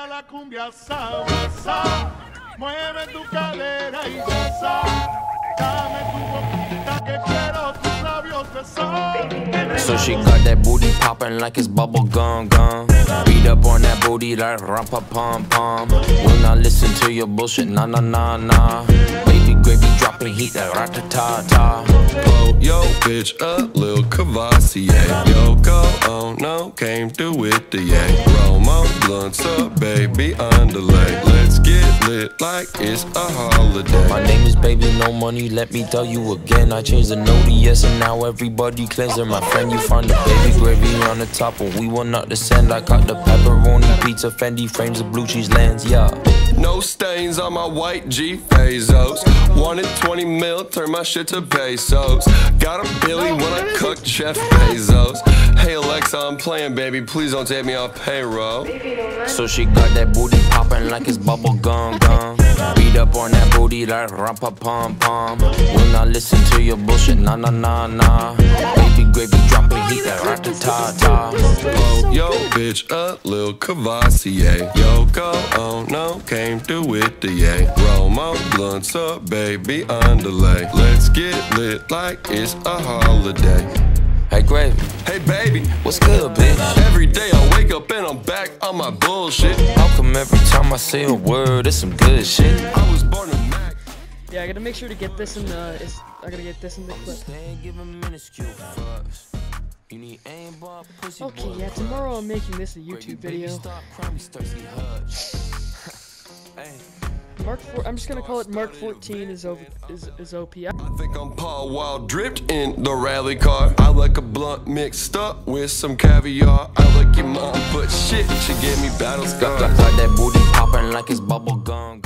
llega la cumbia sabrosa, mueve tu cadera y goza, dame tu boquita que quiero tus labios besar. So she got that booty poppin' like it's bubble gum. Beat up on that booty like rumpa pom pom. Will not listen to your bullshit, nah nah nah nah. Baby gravy dropping heat like rat-ta-ta-ta. Oh, yo, bitch, a Lil Cavassier. Yo, go on, no, came through with the yay. Roll my blunts up, baby, underlay. Let's get lit like it's a holiday. My name is Baby No Money, let me tell you again. I changed the no to yes and now everybody cleansing. My friend, you find the baby gravy on the top and we will not descend. I caught the pepperoni pizza, Fendi frames, the blue cheese lens, yeah. No stains on my white G Bezos. Wanted 20 mil, turn my shit to pesos. Got a Billy when I cooked Chef Bezos. Hey Alexa, I'm playing, baby, please don't take me off payroll. So she got that booty poppin' like it's bubble gum. Beat up on that booty like rumpa pom pom. Will not listen to your bullshit, nah nah nah nah. Baby gravy dropping heat like rat-ta-ta-ta. Oh, yo, bitch, a Lil Cavassier. Yo, go on, no, came through with the yay. Roll my blunts up, baby, underlay. Let's get lit like it's a holiday. Hey Gravy, Hey baby, what's good, bitch? every day I wake up and I'm back on my bullshit. How come every time I say a word, it's some good shit? I was born in Mac. Yeah, I gotta make sure to get this in the. I gotta get this in the clip. Okay, yeah, tomorrow I'm making this a YouTube video. I'm just gonna call it Mark 14 is OP. I think I'm Paul Wild dripped in the rally car. I like a blunt mixed up with some caviar. I like your mom, but shit, she gave me battle scars. Got that booty poppin' like it's bubble gum.